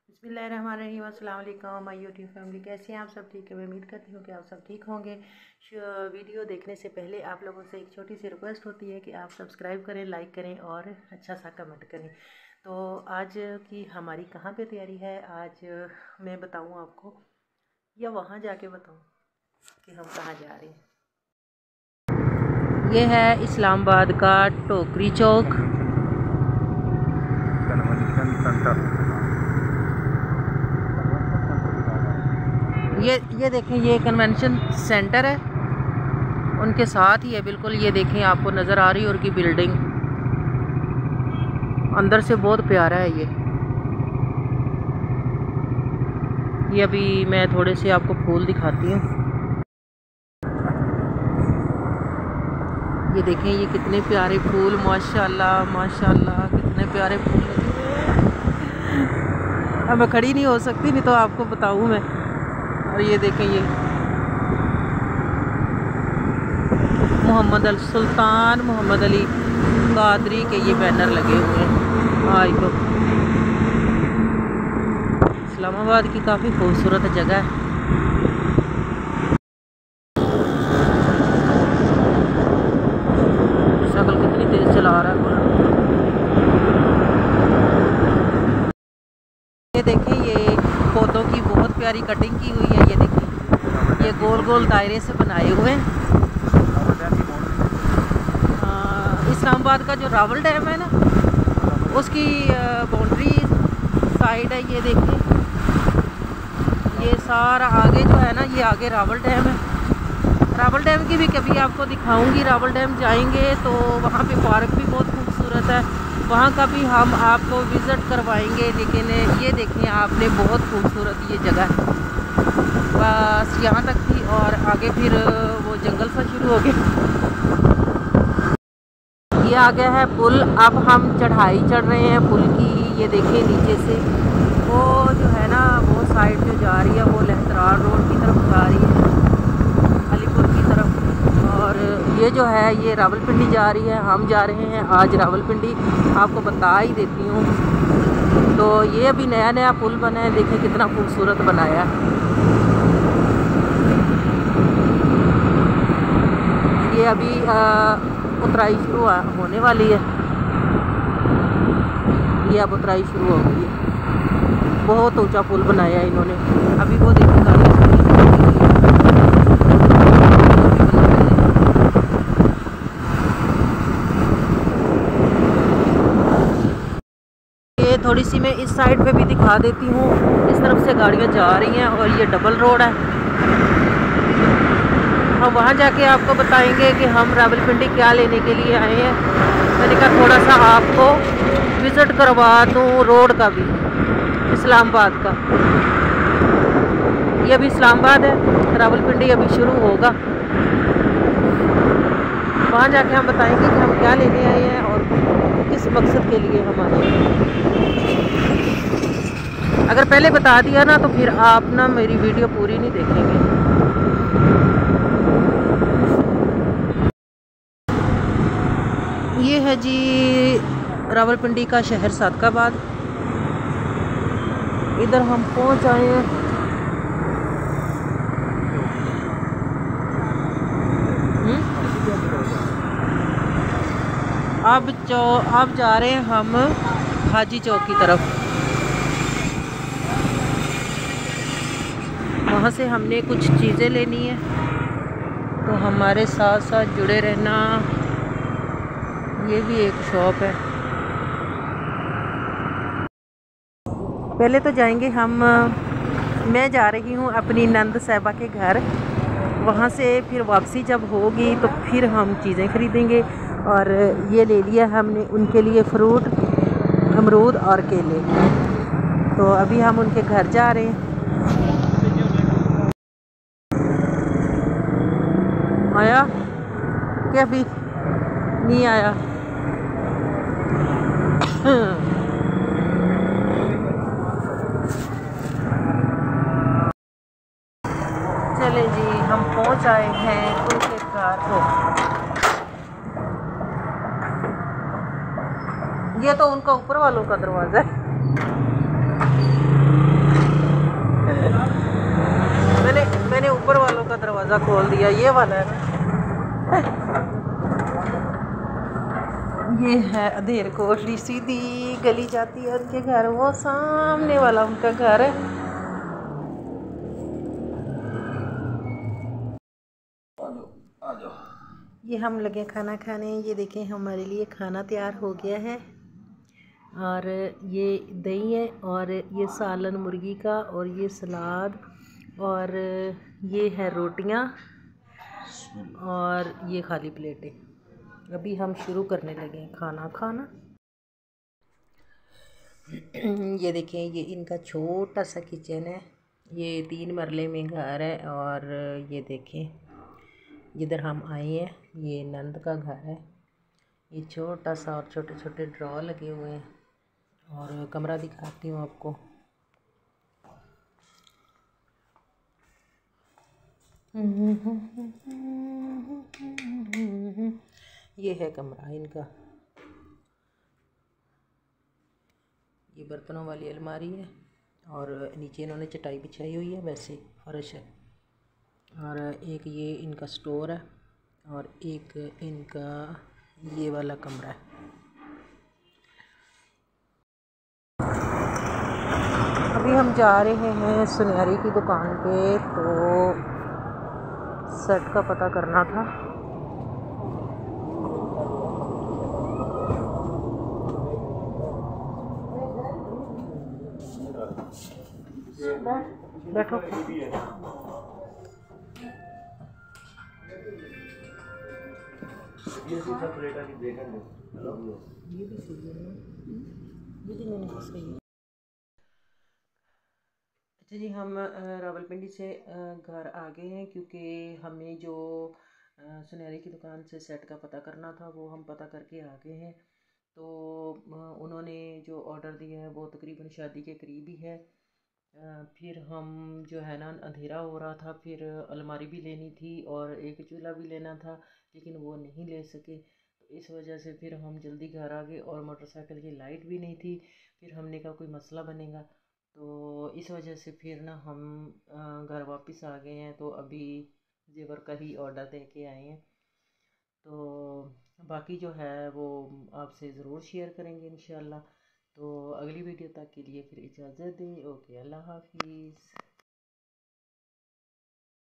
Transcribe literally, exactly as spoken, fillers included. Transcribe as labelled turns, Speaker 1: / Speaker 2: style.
Speaker 1: बिस्मिल्लाहिर्रहमानिर्रहीम। अस्सलाम वालेकुम माय यूट्यूब फैमिली, कैसे हैं आप सब? ठीक है, मैं उम्मीद करती हूँ कि आप सब ठीक होंगे। वीडियो देखने से पहले आप लोगों से एक छोटी सी रिक्वेस्ट होती है कि आप सब्सक्राइब करें, लाइक करें और अच्छा सा कमेंट करें। तो आज की हमारी कहाँ पे तैयारी है, आज मैं बताऊँ आपको या वहाँ जाके बताऊँ कि हम कहाँ जा रहे हैं। ये है इस्लामाबाद का टोकरी चौक। ये ये देखें, ये कन्वेंशन सेंटर है, उनके साथ ही है बिल्कुल। ये देखें, आपको नज़र आ रही है उनकी बिल्डिंग, अंदर से बहुत प्यारा है ये। ये अभी मैं थोड़े से आपको फूल दिखाती हूँ। ये देखें, ये कितने प्यारे फूल, माशाल्लाह माशाल्लाह, कितने प्यारे फूल लगे हुए। अब मैं खड़ी नहीं हो सकती, नहीं तो आपको बताऊँ मैं। और ये देखें, ये मोहम्मद अल सुल्तान मोहम्मद अली कादरी के ये बैनर लगे हुए हैं। आज तो इस्लामाबाद की काफ़ी खूबसूरत जगह है। शक्ल कितनी तेज चला रहा है। ये देखें, ये पौधों की बहुत प्यारी कटिंग की हुई है। ये देखें, ये गोल गोल दायरे से बनाए हुए हैं। इस्लामाबाद का जो रावल डैम है ना, उसकी बाउंड्री साइड है। ये देखिए, ये सारा आगे जो है ना, ये आगे रावल डैम है। रावल डैम की भी कभी आपको दिखाऊंगी। रावल डैम जाएंगे तो वहाँ पे पार्क भी बहुत खूबसूरत है, वहाँ का भी हम आपको विज़िट करवाएंगे। लेकिन ये देखिए, आपने बहुत खूबसूरत ये जगह है। बस यहाँ तक थी और आगे फिर वो जंगल सा शुरू हो गया। ये आ गया है पुल। अब हम चढ़ाई चढ़ रहे हैं पुल की। ये देखिए, नीचे से वो जो है ना, वो साइड जो जा रही है वो लहतरार रोड की तरफ जा रही है, अलीपुर की तरफ। और ये जो है ये रावलपिंडी जा रही है। हम जा रहे हैं आज रावलपिंडी, आपको बता ही देती हूँ। तो ये अभी नया नया पुल बना है, देखिए कितना खूबसूरत बनाया है। ये अभी आ, उतराई शुरू होने वाली है। ये अब उतराई शुरू हो गई है। बहुत ऊंचा पुल बनाया है इन्होंने। अभी वो देखो गाड़ी, ये थोड़ी सी मैं इस साइड पे भी दिखा देती हूँ। इस तरफ से गाड़ियाँ जा रही हैं और ये डबल रोड है। हम वहाँ जाके आपको बताएंगे कि हम रावलपिंडी क्या लेने के लिए आए हैं। मैंने कहा थोड़ा सा आपको विज़िट करवा दूँ रोड का भी, इस्लामाबाद का। ये अभी इस्लामाबाद है, रावलपिंडी अभी शुरू होगा। वहाँ जाके हम बताएंगे कि हम क्या लेने आए हैं और किस मकसद के लिए हम आए हैं। अगर पहले बता दिया ना तो फिर आप ना मेरी वीडियो पूरी नहीं देखेंगे। ये है जी रावलपिंडी का शहर सादकाबाद। इधर हम पहुंच आए हैं। अब चौ अब जा रहे हैं हम हाजी चौक की तरफ। वहाँ से हमने कुछ चीज़ें लेनी है, तो हमारे साथ साथ जुड़े रहना। ये भी एक शॉप है। पहले तो जाएंगे हम, मैं जा रही हूँ अपनी नंद साहिबा के घर। वहाँ से फिर वापसी जब होगी तो फिर हम चीज़ें खरीदेंगे। और ये ले लिया हमने उनके लिए फ्रूट, अमरूद और केले। तो अभी हम उनके घर जा रहे हैं। आया क्या? अभी नहीं आया। चले जी, हम पहुंच आए हैं उनके घर को। ये तो उनका ऊपर वालों का दरवाज़ा है। दरवाज़ा खोल दिया, ये वाला है ना। ये है अधेर कोटली, सीधी गली जाती है उनके घर, वो सामने वाला उनका घर है। ये हम लगे खाना खाने। ये देखें हमारे लिए खाना तैयार हो गया है, और ये दही है, और ये सालन मुर्गी का, और ये सलाद, और ये है रोटियां, और ये खाली प्लेटें। अभी हम शुरू करने लगे हैं खाना खाना। ये देखें, ये इनका छोटा सा किचन है। ये तीन मरले में घर है, और ये देखें जिधर हम आए हैं ये नंद का घर है। ये छोटा सा, और छोटे छोटे ड्रॉ लगे हुए हैं। और कमरा दिखाती हूँ आपको। ये है कमरा इनका। ये बर्तनों वाली अलमारी है, और नीचे इन्होंने चटाई बिछाई हुई है, वैसे फर्श है। और एक ये इनका स्टोर है, और एक इनका ये वाला कमरा है। अभी हम जा रहे हैं सुनहरी की दुकान पे, तो सेट का पता करना था। बैठो। ये भी सही है, ये भी मैंने कहा सही है। अच्छा जी, हम रावलपिंडी से घर आ गए हैं, क्योंकि हमें जो सुनहरी की दुकान से सेट का पता करना था वो हम पता करके आ गए हैं। तो उन्होंने जो ऑर्डर दिया है वो तकरीबन शादी के करीब ही है। फिर हम जो है ना, अंधेरा हो रहा था, फिर अलमारी भी लेनी थी और एक चूल्हा भी लेना था, लेकिन वो नहीं ले सके। तो इस वजह से फिर हम जल्दी घर आ गए, और मोटरसाइकिल की लाइट भी नहीं थी। फिर हमने कहा कोई मसला बनेगा, तो इस वजह से फिर ना हम घर वापस आ गए हैं। तो अभी जेवर का ही ऑर्डर दे के आए हैं। तो बाकी जो है वो आपसे ज़रूर शेयर करेंगे इंशाल्लाह। तो अगली वीडियो तक के लिए फिर इजाज़त दें। ओके, अल्लाह हाफिज़।